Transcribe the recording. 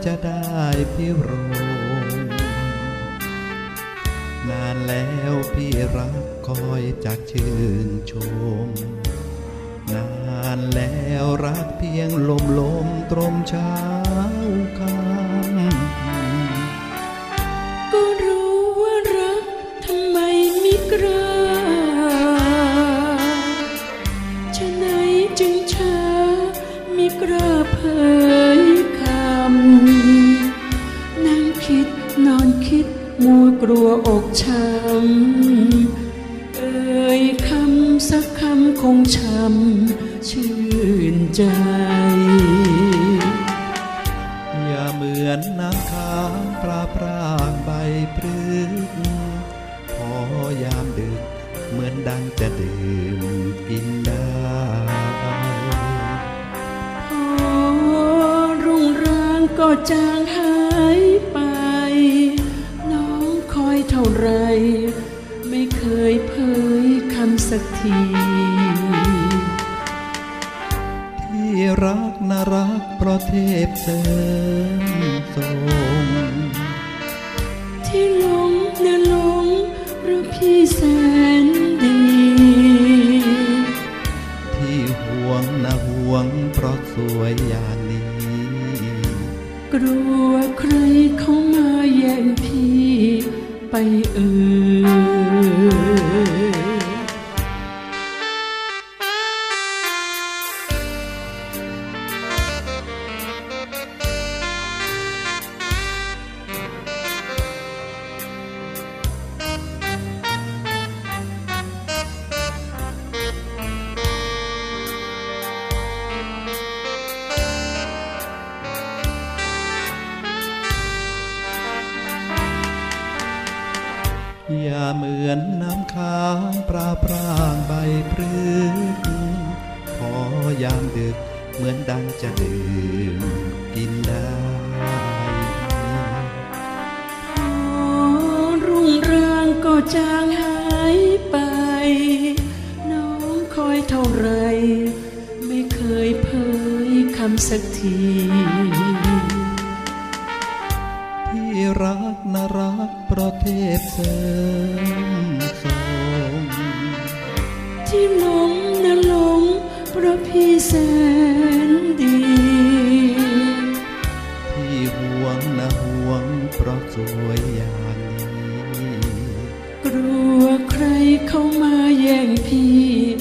จะได้พิรมนานแล้วพี่รักคอยจากชื่นชมนานแล้วรักเพียงลมตรมเช้าคำก็รู้ว่ารักทำไมมิกล้าฉะไหนจึงช้ามิกล้าเผยคำนั่งคิดนอนคิดมัวกลัวอกช้ำเอ่ยคำสักคำคงช้ำชื่นใจอย่าเหมือนน้ำค้างปลาพรางใบพฤกษ์พอยามดึกเหมือนดังจะดื่มกินได้พอรุ่งรางก็จางหายไปน้องคอยเท่าไรไม่เคยเผยคำสักทีที่รักน่ารักเพราะเทพเสริมทรงที่หลงน่ะหลงเพราะพี่แสนดีที่ห่วงน่ะห่วงเพราะสวยอย่างนี้กลัวใครเข้ามาแย่งพี่ไปอย่าเหมือนน้ำค้างปลาพร่างใบพฤกษ์พอยามดึกเหมือนดังจะดื่มกินได้พอรุ่งรางก็จางหายไปน้องคอยเท่าไรไม่เคยเผยคำสักทีที่รักน่ารักเพราะเทพเสริมทรงที่หลงน่ะหลงเพราะพี่แสนดีที่ห่วงน่ะห่วงเพราะสวยอย่างนี้กลัวใครเข้ามาแย่งพี่